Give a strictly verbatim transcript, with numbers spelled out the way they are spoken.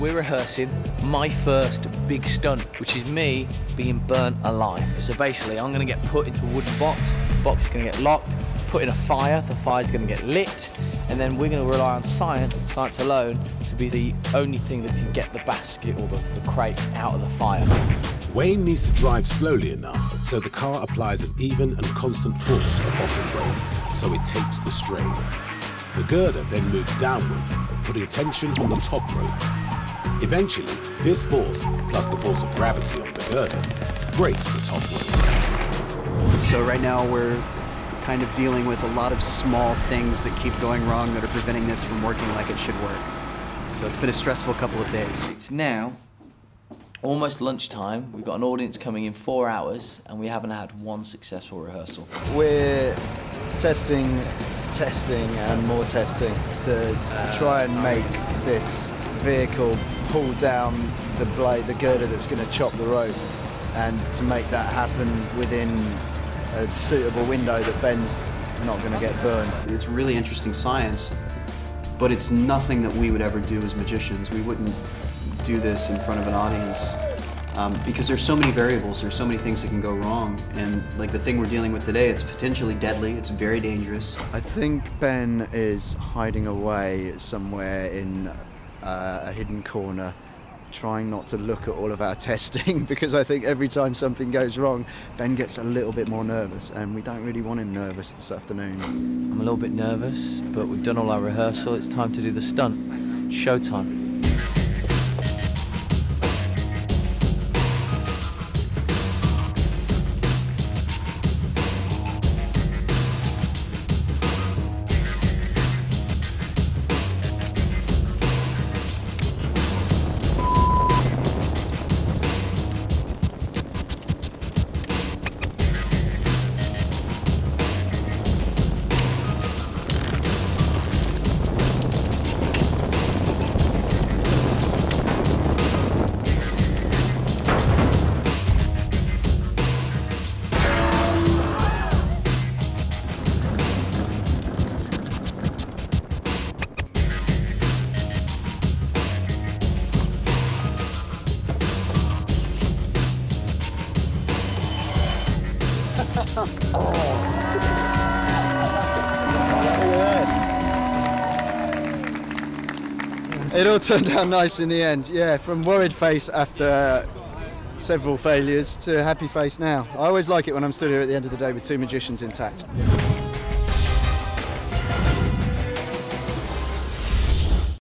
we're rehearsing my first big stunt, which is me being burnt alive. So basically, I'm gonna get put into a wooden box, the box is gonna get locked, put in a fire, the fire's gonna get lit, and then we're gonna rely on science and science alone to be the only thing that can get the basket or the, the crate out of the fire. Wayne needs to drive slowly enough so the car applies an even and constant force to the bottom rope, so it takes the strain. The girder then moves downwards, putting tension on the top rope. Eventually, this force, plus the force of gravity on the girder, breaks the top rope. So right now we're kind of dealing with a lot of small things that keep going wrong that are preventing this from working like it should work. So it's been a stressful couple of days. It's now almost lunchtime. We've got an audience coming in four hours and we haven't had one successful rehearsal. We're testing, testing and more testing to try and make this vehicle pull down the blade, the girder that's going to chop the rope, and to make that happen within a suitable window that Ben's not going to get burned. It's really interesting science, but it's nothing that we would ever do as magicians. We wouldn't do this in front of an audience um, because there's so many variables, there's so many things that can go wrong, and like the thing we're dealing with today, it's potentially deadly, it's very dangerous. I think Ben is hiding away somewhere in uh, a hidden corner, trying not to look at all of our testing, because I think every time something goes wrong, Ben gets a little bit more nervous, and we don't really want him nervous this afternoon. I'm a little bit nervous, but we've done all our rehearsal. It's time to do the stunt. Showtime. It all turned out nice in the end, yeah, from worried face after uh, several failures to happy face now. I always like it when I'm stood here at the end of the day with two magicians intact.